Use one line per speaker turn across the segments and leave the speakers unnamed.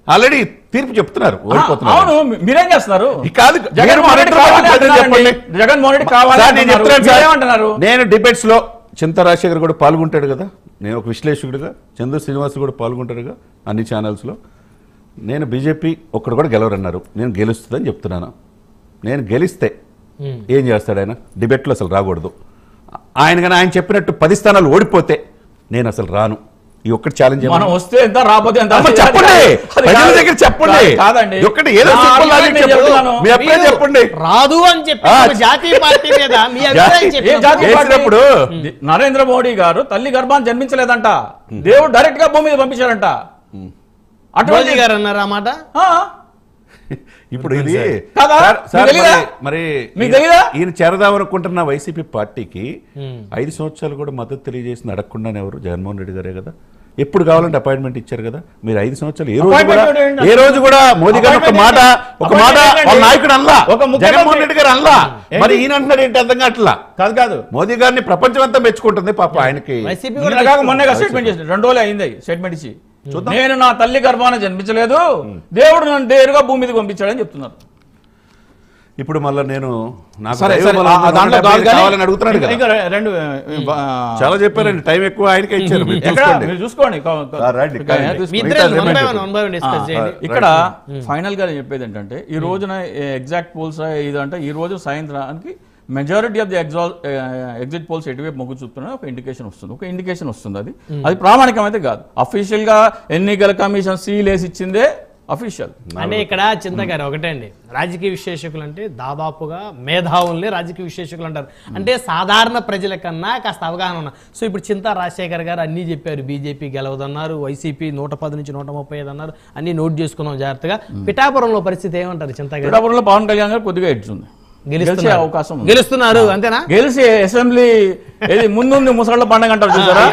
Already తీర్పు చెప్తున్నారు, ఓడిపోతున్నారు.
అవును, మీరేం చేస్తున్నారు?
కాదు,
జగన్మోహన్ రెడ్డి కావాలంటున్నారు.
నేను డిబేట్స్ లో చింతా రాజశేఖర్ కూడా పాల్గొంటాడు కదా, నేను ఒక విశ్లేషకుడిగా, చంద్ర శ్రీనివాస్ కూడా పాల్గొంటాడుగా అన్ని ఛానల్స్లో. నేను బీజేపీ ఒక్కడు కూడా గెలవరన్నారు, నేను గెలుస్తుందని చెప్తున్నాను. నేను గెలిస్తే ఏం చేస్తాడు ఆయన? డిబేట్లో అసలు రాకూడదు. ఆయన చెప్పినట్టు 10 స్థానాలు ఓడిపోతే నేను అసలు రాను. ఈ ఒక్కటి ఛాలెంజ్
మనం వస్తే ఎంత రాబోతే ఎంత
చెప్పండి, ప్రజల దగ్గర చెప్పండి.
కాదండి,
ఒక్కటి ఏదో చెప్పండి.
రాదు అని చెప్పి జాతీయ పార్టీ మీద మీ అభిప్రాయం
చెప్పినప్పుడు
నరేంద్ర మోడీ గారు తల్లి గర్భాన్ని జన్మించలేదంట, దేవుడు డైరెక్ట్ గా భూమి మీద పంపించారంట.
అటువంటి గారు అన్నారు ఆ మాట.
ఇప్పుడు ఇది మరి ఈయన చేరదామనుకుంటున్న వైసీపీ పార్టీకి 5 సంవత్సరాలు కూడా మద్దతు తెలియజేసింది అడగకుండానే ఎవరు? జగన్మోహన్ రెడ్డి గారే కదా. ఎప్పుడు కావాలంటే అపాయింట్మెంట్ ఇచ్చారు కదా. మీరు 5 సంవత్సరాలు ఏ రోజు కూడా మోదీ గారు ఒక మాట నాయకుడు అనలా, జగన్మోహన్ రెడ్డి గారు అనలా. మరి ఈయన అంటున్నాడు ఏంటి అర్థం కావట్లా.
కాదు,
మోదీ గారిని ప్రపంచం అంతా మెచ్చుకుంటుంది పాప. ఆయనకి
మొన్నగా స్టేట్మెంట్ చేసి 2 రోజులు అయింది స్టేట్మెంట్ ఇచ్చి, నేను నా తల్లి గర్భాన్ని జన్మించలేదు, దేవుడు నన్ను నేరుగా భూమి మీదకి పంపించాడని చెప్తున్నారు.
ఇప్పుడు మళ్ళీ నేను చాలా చెప్పారండి, టైం ఎక్కువ ఆయనకే ఇచ్చారు.
మీరు చూసుకోండి. ఇక్కడ ఫైనల్ గా చెప్పేది ఏంటంటే, ఈ రోజున ఎగ్జాక్ట్ పోల్స్ ఇదంటే ఈ రోజు సాయంత్రానికి majority of the exit polls ఎటువైపు మొగ్గు చూపుతున్నా ఒక ఇండికేషన్ వస్తుంది. అది ప్రామాణికం అయితే కాదు. అఫీషియల్ గా ఎన్నికల కమిషన్ సీల్ వేసి ఇచ్చిందే అఫీషియల్.
అంటే ఇక్కడ చింతగారు ఒకటే అండి, రాజకీయ విశ్లేషకులు అంటే దాదాపుగా మేధావుల్ని రాజకీయ విశ్లేషకులు అంటారు. అంటే సాధారణ ప్రజల కన్నా కాస్త అవగాహన ఉన్నా. సో ఇప్పుడు చింతా రాజశేఖర్ గారు అన్నీ చెప్పారు. బీజేపీ గెలవదన్నారు, వైసీపీ 110 నుంచి 135 అన్నారు. అన్ని నోట్ చేసుకున్నాం జాగ్రత్తగా. పిఠాపురంలో పరిస్థితి ఏమంటారు చింత గారు?
పిఠాపురంలో పవన్ కళ్యాణ్ గారు కొద్దిగా ఎడ్చుంది, గెలిచే అవకాశం,
గెలుస్తున్నారు అంతేనా?
గెలిచి అసెంబ్లీ ఏది ముందుంది ముసళ్ళ పండుగ అంటారు చూసారా,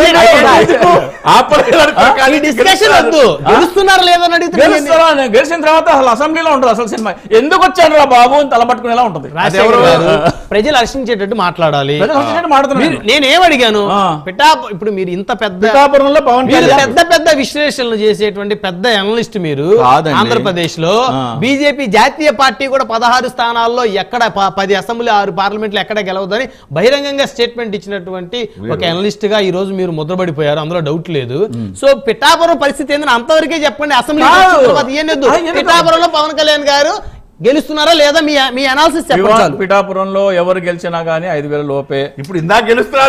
గెలిచిన తర్వాత అసలు అసెంబ్లీలో ఉంటుంది అసలు సినిమా. ఎందుకు వచ్చాను రా బాబు అని తలపట్టుకునేలా ఉంటుంది.
ప్రజలు హర్షించేటట్టు మాట్లాడాలి. నేనేం అడిగాను, ఇప్పుడు మీరు ఇంత పెద్ద పెద్ద విశ్లేషణలు చేసేటువంటి పెద్ద అనలిస్ట్ మీరు ఆంధ్రప్రదేశ్ లో, బీజేపీ జాతీయ పార్టీ కూడా 16 స్థానాల్లో ఎక్కడ 10 అసెంబ్లీ 6 పార్లమెంట్లు ఎక్కడ గెలవదని బహిరంగంగా స్టేట్మెంట్ ఇచ్చినటువంటి ఒక అనలిస్ట్ గా ఈ రోజు మీరు ముద్రపడిపోయారు, అందులో డౌట్ లేదు. సో పిఠాపురం పరిస్థితి ఏంటంటే అంతవరకే చెప్పండి. అసెంబ్లీ పిఠాపురంలో పవన్ కళ్యాణ్ గారు గెలుస్తున్నారా లేదా మీ అనాలిసిస్ చెప్పండి.
పిఠాపురంలో ఎవరు గెలిచినా గానీ 5,000 లోపే.
ఇప్పుడు ఇందాక గెలుస్తున్నారు.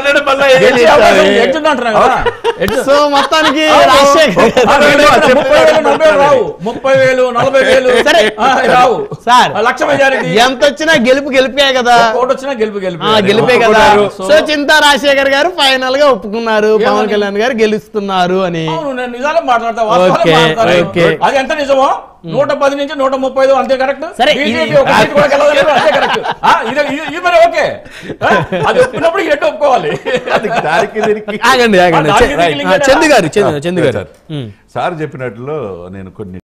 సో మొత్తానికి
30,000 40,000 రావు సార్. లక్ష మెజారిటీ ఎంత వచ్చినా
గెలిపే కదా,
వచ్చినా
గెలిపే కదా. సో చింతా రాజశేఖర్ గారు ఫైనల్ గా ఒప్పుకున్నారు పవన్ కళ్యాణ్ గారు గెలుస్తున్నారు అని.
నేను నిజాలే మాట్లాడతా, అది ఎంత నిజమో 110 నుంచి 135 అంతే కరెక్ట్. ఓకే, అది ఒప్పుకున్నప్పుడు ఎట్టు ఒప్పుకోవాలి.
చందు గారు
సార్ చెప్పినట్లు నేను కొన్ని